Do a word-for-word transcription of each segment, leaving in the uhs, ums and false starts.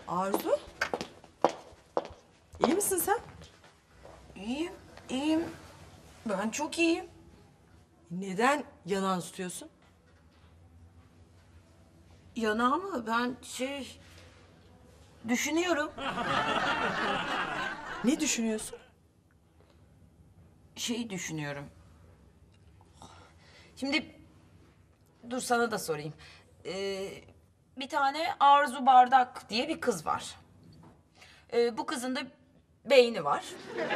Arzu? İyi misin sen? İyiyim, iyiyim. Ben çok iyiyim. Neden yanan tutuyorsun? Yanağı mı? Ben şey... Düşünüyorum. Ne düşünüyorsun? Şeyi düşünüyorum. Şimdi... Dur sana da sorayım. Ee, bir tane Arzu Bardak diye bir kız var. Ee, bu kızın da beyni var.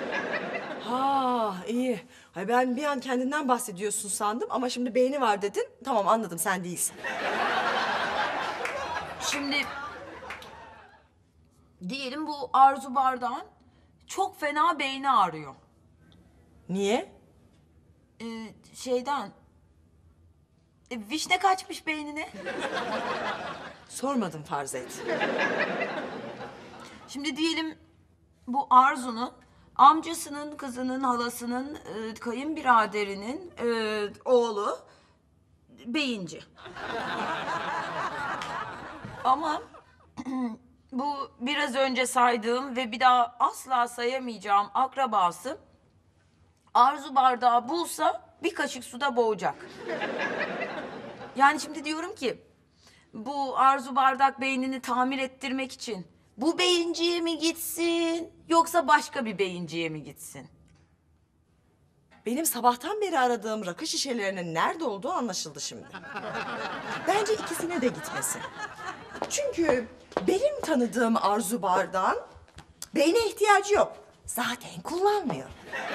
Ha iyi. Hay ben bir an kendinden bahsediyorsun sandım ama şimdi beyni var dedin. Tamam anladım sen değilsin. Şimdi... Diyelim bu Arzu Bardak'ın çok fena beyni ağrıyor. Niye? Ee, şeyden... E, vişne kaçmış beynine. Sormadım farz et. Şimdi diyelim bu Arzu'nun amcasının, kızının, halasının, e, kayınbiraderinin e, oğlu beyinci. Ama bu biraz önce saydığım ve bir daha asla sayamayacağım akrabası Arzu bardağı bulsa bir kaşık suda boğacak. Yani şimdi diyorum ki bu Arzu bardak beynini tamir ettirmek için bu beyinciye mi gitsin yoksa başka bir beyinciye mi gitsin? Benim sabahtan beri aradığım rakı şişelerinin nerede olduğu anlaşıldı şimdi. Bence ikisine de gitmesin. Çünkü benim tanıdığım Arzu Bardak'ın beyne ihtiyacı yok. Zaten kullanmıyor.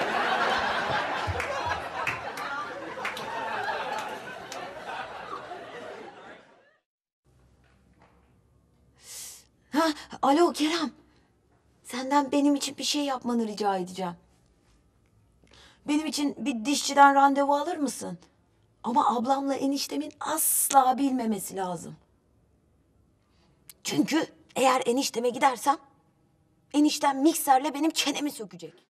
Ha, alo Kerem. Senden benim için bir şey yapmanı rica edeceğim. Benim için bir dişçiden randevu alır mısın? Ama ablamla eniştemin asla bilmemesi lazım. Çünkü eğer enişteme gidersem eniştem mikserle benim çenemi sökecek.